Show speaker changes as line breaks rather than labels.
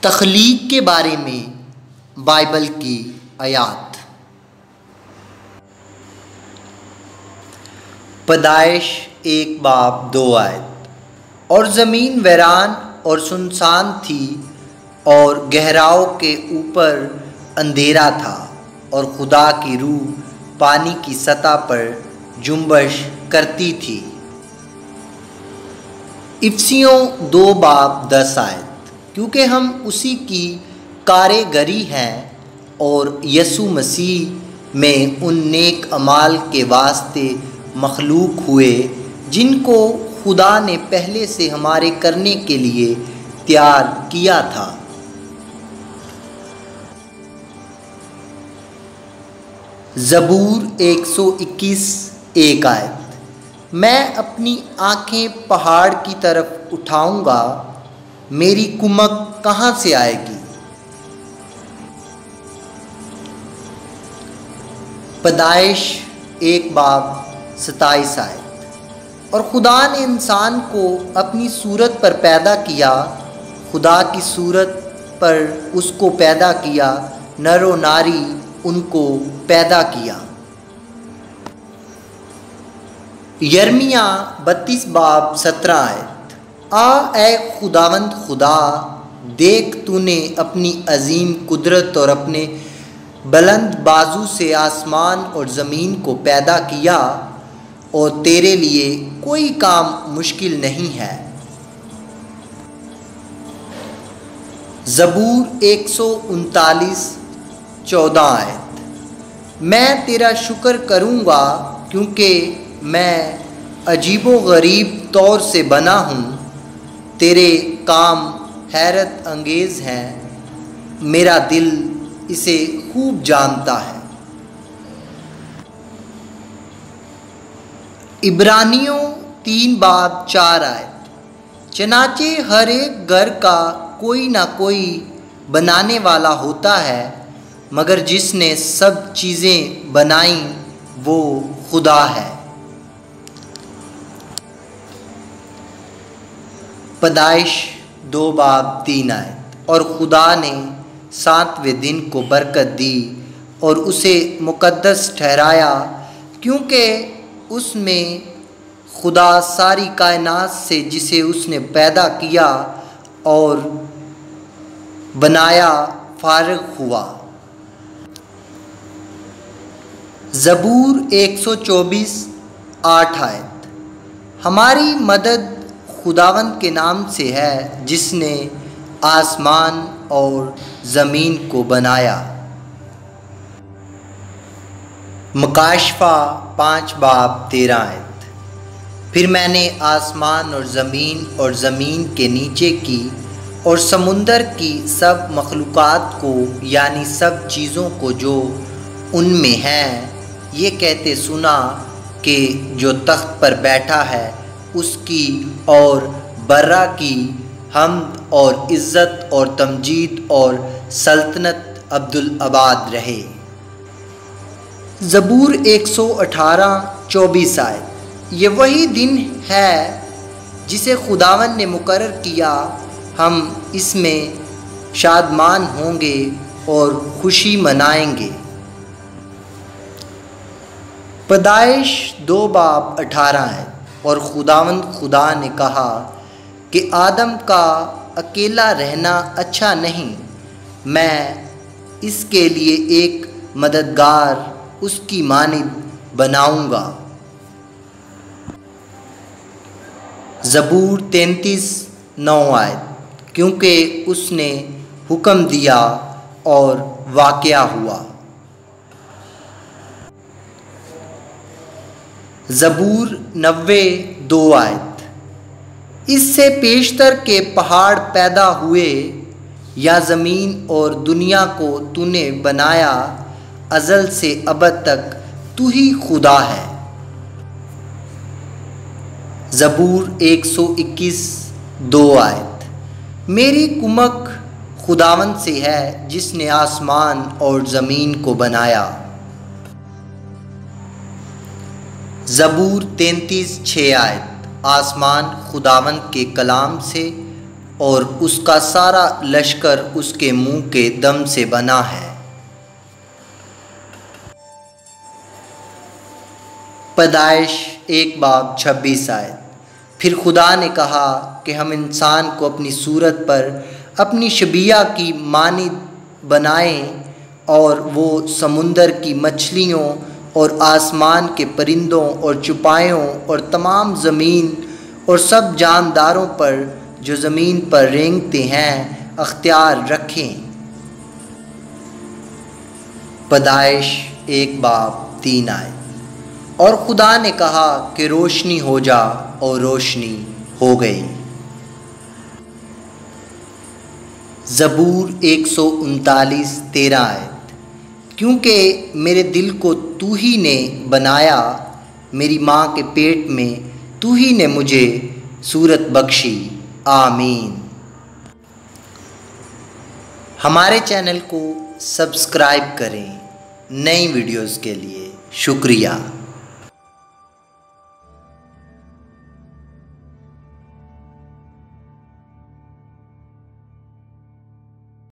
تخلیق کے بارے میں بائبل کی آیات۔ پیدائش 1:2۔ اور زمین ویران اور سنسان تھی اور گہراؤں کے اوپر اندھیرا تھا، اور خدا کی روح پانی کی سطح پر جنبش کرتی تھی۔ افسیوں 2:10۔ کیونکہ ہم اسی کی کارگری ہیں اور یسوع مسیح میں ان نیک اعمال کے واسطے مخلوق ہوئے جن کو خدا نے پہلے سے ہمارے کرنے کے لیے تیار کیا تھا۔ زبور 121:1۔ میں اپنی آنکھیں پہاڑ کی طرف اٹھاؤں گا، میری کمک کہاں سے آئے گی؟ پیدائش 1:27۔ اور خدا نے انسان کو اپنی صورت پر پیدا کیا، خدا کی صورت پر اس کو پیدا کیا، نر و ناری ان کو پیدا کیا۔ یرمیہ 32:17۔ آ اے خداوند خدا، دیکھ تو نے اپنی عظیم قدرت اور اپنے بلند بازو سے آسمان اور زمین کو پیدا کیا، اور تیرے لیے کوئی کام مشکل نہیں ہے۔ زبور 139:14۔ میں تیرا شکر کروں گا کیونکہ میں عجیب و غریب طور سے بنا ہوں، تیرے کام حیرت انگیز ہیں، میرا دل اسے خوب جانتا ہے۔ عبرانیوں 3:4۔ چنانچہ ہر ایک گھر کا کوئی نہ کوئی بنانے والا ہوتا ہے، مگر جس نے سب چیزیں بنائیں وہ خدا ہے۔ پیدائش 2:3۔ اور خدا نے 7ویں دن کو برکت دی اور اسے مقدس ٹھہرایا، کیونکہ اس میں خدا ساری کائنات سے جسے اس نے پیدا کیا اور بنایا فارغ ہوا۔ زبور 124:8۔ ہماری مدد خداوند کے نام سے ہے جس نے آسمان اور زمین کو بنایا۔ مکاشفہ 5:13۔ پھر میں نے آسمان اور زمین کے نیچے کی اور سمندر کی سب مخلوقات کو، یعنی سب چیزوں کو جو ان میں ہیں، یہ کہتے سنا کہ جو تخت پر بیٹھا ہے اس کی اور برہ کی حمد اور عزت اور تمجید اور سلطنت ابدالآباد رہے۔ زبور 118:24۔ یہ وہی دن ہے جسے خداوند نے مقرر کیا، ہم اس میں شادمان ہوں گے اور خوشی منائیں گے۔ پیدائش 2:18۔ اور خداوند خدا نے کہا کہ آدم کا اکیلا رہنا اچھا نہیں، میں اس کے لیے ایک مددگار اس کی مانند بناؤں گا۔ زبور 33:9۔ کیونکہ اس نے حکم دیا اور واقعہ ہوا۔ زبور 90:2۔ اس سے پیشتر کے پہاڑ پیدا ہوئے یا زمین اور دنیا کو تو نے بنایا، ازل سے ابد تک تو ہی خدا ہے۔ زبور 121:2۔ میری کمک خداوند سے ہے جس نے آسمان اور زمین کو بنایا۔ زبور 33:6۔ آسمان خداوند کے کلام سے اور اس کا سارا لشکر اس کے منہ کے دم سے بنا ہے۔ پیدائش 1:26۔ پھر خدا نے کہا کہ ہم انسان کو اپنی صورت پر اپنی شبیہ کی مانند بنائیں اور وہ سمندر کی مچھلیوں اور آسمان کے پرندوں اور چوپایوں اور تمام زمین اور سب جانداروں پر جو زمین پر رینگتے ہیں اختیار رکھیں۔ پیدائش 1:3۔ اور خدا نے کہا کہ روشنی ہو جا اور روشنی ہو گئی۔ زبور 139:13۔ کیونکہ میرے دل کو تو ہی نے بنایا، میری ماں کے پیٹ میں تو ہی نے مجھے صورت بخشی، آمین۔ ہمارے چینل کو سبسکرائب کریں نئی ویڈیوز کے لیے۔ شکریہ۔